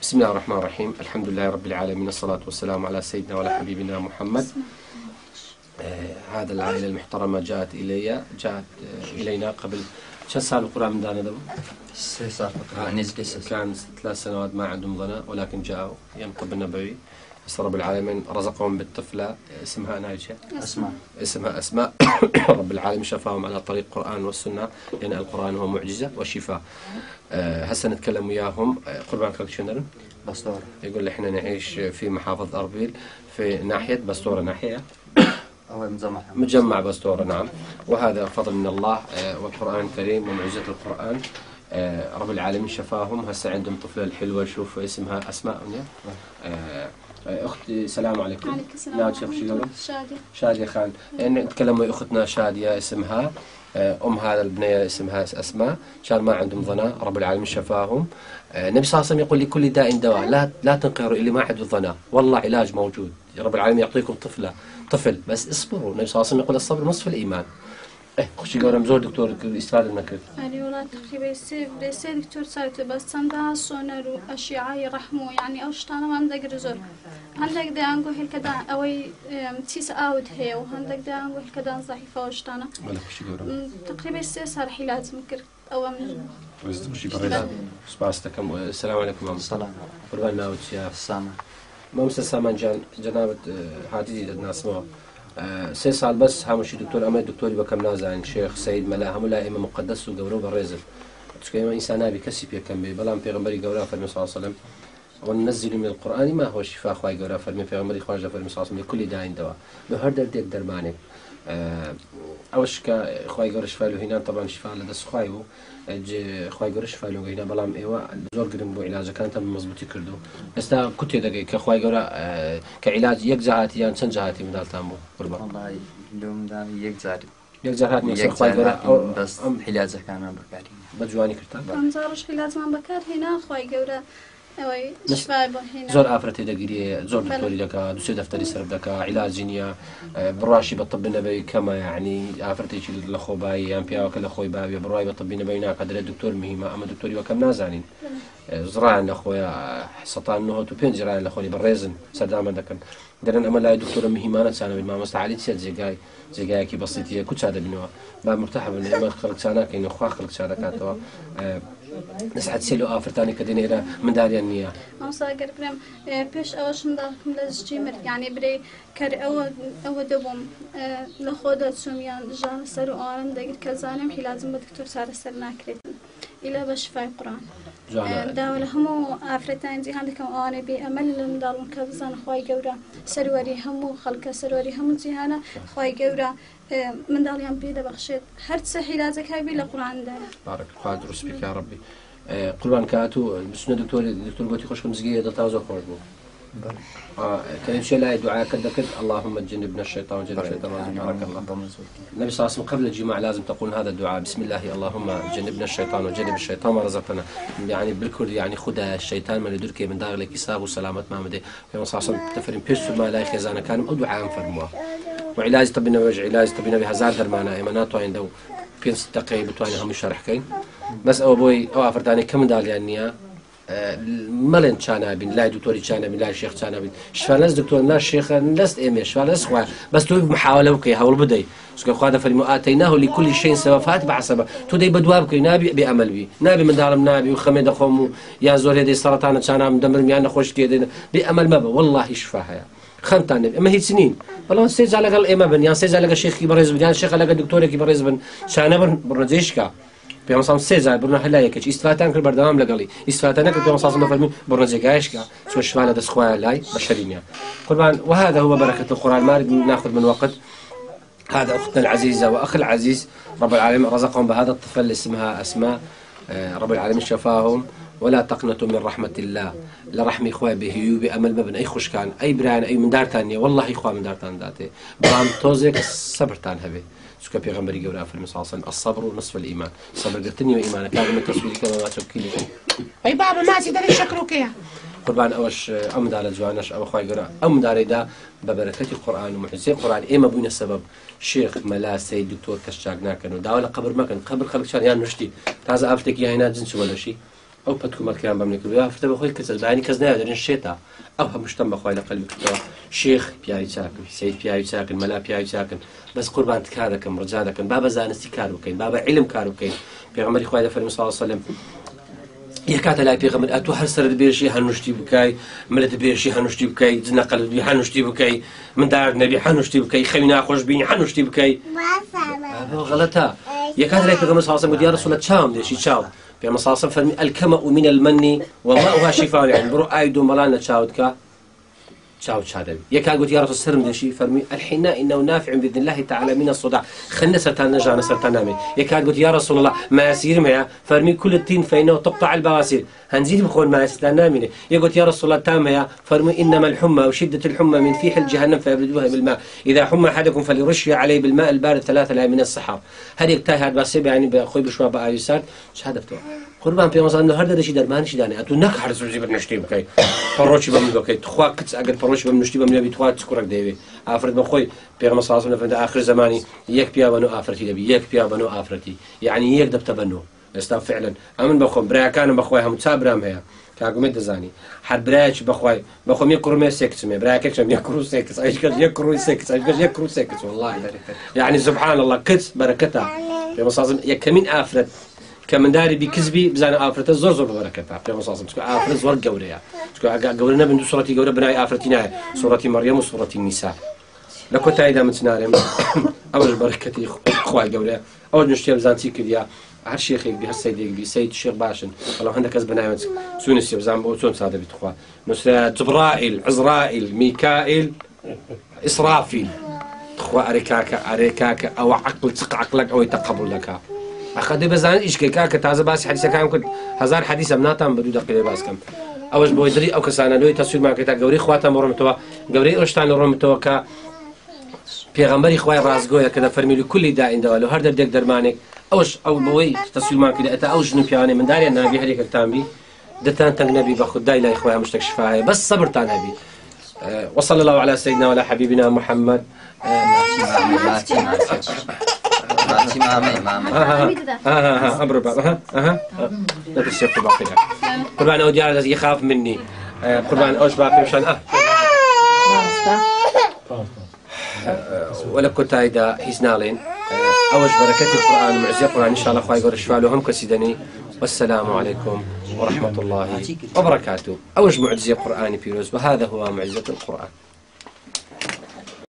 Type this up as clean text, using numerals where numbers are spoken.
بسم الله الرحمن الرحيم. الحمد لله رب العالمين، الصلاة والسلام على سيدنا وعلى حبيبنا محمد. هذا العائلة المحترمة جاءت إلينا قبل كم سال القرآن من دانا دم؟ 6 سال تقريبا. كان 3 سنوات ما عندهم ظنا، ولكن جاءوا يوم الطب النبوي. بس رب العالمين رزقهم بالطفلة اسمها نايشة، اسمها أسماء. رب العالمين شفاهم على طريق القرآن والسنة، لأن القرآن هو معجزة وشفاء. هسه نتكلم وياهم. قربان كلكشنر بسطورة. يقول احنا نعيش في محافظة أربيل في ناحية بسطورة، ناحية هو مجمع بسطورة. نعم، وهذا فضل من الله والقرآن الكريم ومعجزة القرآن. رب العالمين شفاهم. هسه عندهم طفلة الحلوة، شوف اسمها أسماء. أختي السلام عليكم. وعليكم السلام ورحمة شادية. شادية خان. نتكلم ويا أختنا شادية اسمها، هذا البنية اسمها أسماء. كان ما عندهم ظنا، رب العالمين شفاهم. النبي صلى الله عليه وسلم يقول لكل داء دواء، لا تنقهروا اللي ما عنده ظنا، والله علاج موجود. رب العالمين يعطيكم طفل بس اصبروا. النبي صلى الله عليه وسلم يقول الصبر نصف الإيمان. خوشی گەورم زۆر دکتۆر ئیسفادە نەکرد. ئەری وڵات تقریبا سێ دکتۆر چاوتە بەس چەندە سۆنەر و ئەشیعای ڕەحم و یعنی ئەو شتانەمان دەگرێت زۆر. هەندێک دەیانگۆ هێلکەدا ئەوەی تیس ئاوت هەیە و هەندێک دەیانگۆ هێلکەدا زەعیفە ئەو شتانە. تقریبا 3 سال حیلاتم کرد. ئەوە سپاس دەکەم. السلام علیکم. السلام. قوربان ناوت چییە؟ سامان. مامۆستا سامان جان، جەنابەت هاتی دەناسمەوە. 3 سال بس هەمووشی دکتۆر، ئەمە دکتۆری بەکەم نازانین، شێخ سەید مەلا هەموو لای ئێمە مقدس و گەورە و بەڕێزن. چونکە ئێمە ئینسان نابی کەسی پێکەم بێ، بەڵام پێغەمبەری گەورە فەرمی صلی الله علیه و سلم وننزل من القرآن ما هو شفاء. خواهی گەورە فەرمی پێغەمبەری خواجە فەرمی صلی الله علیه و سلم لكل داء دواء، بە هەر دەردێک دەرمانێک. ئەوەش کە خواهی گەورە شفا لە هینان طبعا شفا لە دەست خوای بوو، خواهی گەورە شفا لە هینان، بەڵام ئێوە زۆر گرنگ بوو عیلاجەکانتان مەزبوطی کردو. ئێستا کوتێ دەگەی کە خواهی گەورە کە عیلاج یەک جاهاتی یان چەند جاهاتی منداڵتان بوو؟ قوربان والله لوم دام یەک جار هاتنی خواهی گەورە بس حیلاجەکانمان بەکاری بە جوانی کردتان. ئەمجارش حیلاتمان بەکار هێنا خۆی گەورە ئەوەی شفای بۆ هێنا. زۆر ئافرەتی دەگیری، زۆر دکتۆری دەکات، دوسێ دەفتەری سەر دەکات، عیلاجی نییە، بڕاشی بە طب نەبەوی کەمە، یعنی ئافرەتێکی لە خۆبایی یان پیاوەکە لە خۆی باوی بڕای بە طب نەبەوی ناکات، دەڵێت دکتۆر مهمە. ئەمە دکتۆری وەکەم نازانین، زڕایان لە خۆیان 95 ڕایان لە خۆی بەڕێزن سەردامە دەکەن، دەرێن ئەمە لای دکتۆرە مهمانە چانەوێت. مامۆستا عەلی چێت جێگایەکی بەسیتیە کوچا دەبینەوە، با مرتاح بن. ئێمە خەڵک چا ناکەین، خوا خەڵک چا دەکاتەوە. نسعەت سێ لەو ئافرەتانی کە دێنێرە منداڵیان نییە. ئەوساگەر برم پێش ئەوەش منداڵکم لە زیی مرد، یعنی برێ کەر ئەوە دەبووم لە خۆدا چومیان ژانە سەر و ئاوام دەگرت کە زانم حیلازم بە دکتۆر چارەسەر ناکرێت ئیلا بە شفای قورآن. داوا لە هەموو ئافرەتانی جیهان دەکەم ئەوانە بێ ئەمەل لە منداڵم کە بزانە خی گەورە سەروەری هەموو خەڵکە، سەروەری هەموو جیهانە خی گەورە منداڵیان پێ دەبەخشێت. هەرچە حیلازەکە بێ لە قورآندایە. بارك خوا دروست بکە یا ڕەبی. قوربان کاتو بچنە دکتۆر گوتی خۆشکم زگی دڵتا زۆر خۆش بوو. كان شيء لا دعاء كذا اللهم جنبنا الشيطان وجنب الشيطان بارك الله. النبي صلى الله عليه وسلم قبل الجماع لازم تقول هذا الدعاء، بسم الله اللهم جنبنا الشيطان وجنب الشيطان ما رزقنا، يعني بالكل يعني خدها الشيطان من يدرك من دار لك حساب وسلامة ما مدي. النبي صلى الله عليه وسلم تفرم بيش ما لا خزانه كان او دعاء فرموه. وعلاج طبنا وجه علاج طبنا بهزار درمانه ايمانات عنده بين 6 دقائق بتواني هم شرح كاين بس او بوي او افرداني كم داليانيه ملن چانابین، لای دکتۆری چانابین، لای شێخ چانابین. شفاء لەست دکتۆر لا شێخ لەست ئێمە، شفاء لەست خوا، بەس تۆ محاولە بکەی، هەوڵ بدەی. چونکە خوا دەفەرمێ ئاتەیناه لكل شيء سبب فات بحسبه. تو دەی بەدوا بکەی، نابی بێعەمەل بی، نابی منداڵم نابی و خەمێ دەخۆم و یان زۆر هێدەی سەرەتانە چانام دەمرم یان نەخۆش دێدێن، بێعەمەل مەبە، والله شفا هەیە. خەمتان نەبێ، ئەمە هیچ نین. بەڵام 3 جا لەگەڵ ئێمە بن، یان 3 جا لەگەڵ شێخی بەڕێز بن، یان شێخە لەگەڵ دکتۆرێکی بەڕێز بن، چانە بن بڕنجێشکە. پیامبر 3 جار برنا هەلایەکە ئیسفاتان کرد بەردەوام لەگەڵی، ئیسفاتان نەکرد پیامبر صلی الله علیه و سلم بڕنجێگایشکە چۆن شفا لە دەست خوایە لای بەشەرینە. قربان. وهذا هو بركة القرآن. ما ناخذ من وقت. هذا أختنا العزيزة وأخ العزيز رب العالمين رزقهم بهذا الطفل اسمها أسماء. رب العالمين شفاهم. ولا تقنطوا من رحمة الله، لرحمي إخوة به بأمل مبن أي خوش كان أي بران أي من دار تانية، والله إخوة من دار تان داته برام توزك صبر تان هبه. سكا بيغمبري جورا في المصاصن الصبر نصف الإيمان. صبر قلتني وإيمانك كان من تصويري كما ما تشكي لي. أي بابا ما تقدر يشكروك يا قربان. أوش أم دار الجوانش أو أخوي جورا أم دار دا ببركة القرآن ومعجزة القرآن. إما بوين السبب شيخ ملا سيد دكتور كشاقنا كانوا داولا قبر ما كان قبر خلق شان يعني نشتي هذا أفتك يا هنا جنس ولا شيء أو بدكم الكلام بمنك يا فرت بخوي كسر بعدين كزنا درين الشيطة أو مجتمع بخوي لقلبك شيخ بياي ساكن سيد بياي ساكن ملا بياي ساكن بس قربان تكاركم رجالكم بابا زانستي كاروكين بابا علم كاروكين بيغمر خوي فرمي صلى الله عليه وسلم يكاد لا بيغمر أتو هر سر بيرشي هنوشتي بكاي ملت بيرشي هنوشتي بكاي زنا قلب بي هنوشتي بكاي من دار النبي هنوشتي بكاي خلينا خوش بيني هنوشتي بكاي غلطة يكاد لا بيغمر صلى الله عليه وسلم يا رسول الله تشاوم ديشي تشاوم بيغمر صلى الله عليه وسلم فرمي الكمأ من المن وماؤها شفاء يعني برو آيدو ملانا تشاودكا شاو شادبي يكاد قلت يا رسول السلم دشي فرمي الحناء إنه نافع بإذن الله تعالى من الصداع خلنا سرطان نجانا سرطان نامي يكاد قلت يا رسول الله ما يصير معه فرمي كل التين فإنه تقطع البواسير هنزيد بخون ما يستان نامي يقول يا رسول الله تامها فرمي إنما الحمى وشدة الحمى من فيح الجهنم فيبردوها بالماء إذا حمى أحدكم فليرش عليه بالماء البارد 3 لا من الصحار هذه يكتاي هذا بس يعني بأخوي بشوا بقى يسار شهادته قربان في مصر إنه هذا الشيء درمان شيء داني أتو نك حرس وزيب نشتي بكاي فروشي بمن بكاي تخوا كتس أجر فروشي بمن نشتي بمن بيتخوا تسكرك ديبي آفرت بخوي في مصر أصلا في آخر زماني يك بيا بنو آفرتي دبي يك بيا بنو آفرتي يعني يك دبت بنو استاف فعلا أمن بخوم برا كانوا بخوي هم تسابرام هيا كاقوم دزاني حد براش بخوي بخوم يكرو مي سكس مي برا كشم يكرو سكس ايش كذا يكرو سكس ايش كذا يكرو سكس والله يعني سبحان الله كتس بركتها في مصر يكمن آفرت كمن داري بكذبي بزان آفرت الزور زور ببركتها في مصر تكون آفرت زور جوريا تكون جورنا بندو صورتي جورا بناء آفرتنا صورة مريم وصورة النساء لكو تايدا متنارم أول بركتي خوي جوريا أول نشتي بزانتي كليا هر شيخ بي هر سيد بي سيد الشيخ باشن والله عندك أزبنايم سونس يبزان بوتون سادة بتخوا مثل جبرائيل عزرائيل ميكائيل إسرافيل تخوا أريكاكا أو عقل تق عقلك أو يتقبل لك أخذ بزان إيش كاكا تازه باس حديث كان كنت هزار حديث مناتم بدو دقيقة باس كم أوش بويدري أو كسانا لوي تصوير معك تا جوري خواتم ورمتوا جوري أشتان ورمتوا كا پیغمبری خوای رازگویا كذا فرمي لكل داء دواء لو هردر ديك درمانك أوش أو بوي تصوير معك إذا أتا أوش نبياني من داري النبي هريك التامبي دتان تنق نبي باخد داي لا إخويا مشتك شفاهي بس صبر تان نبي وصلى الله على سيدنا وعلى حبيبنا محمد أمر بابا لا تشوف باقي قربان أوديار الذي يخاف مني قربان أوش باقي مشان ولا كنت هيدا حزنالين أوش بركة القرآن معزي القرآن إن شاء الله خواهي قرش فعلهم كسيدني والسلام عليكم ورحمة الله وبركاته أوش معزي القرآن بيروز وهذا هو معزة القرآن.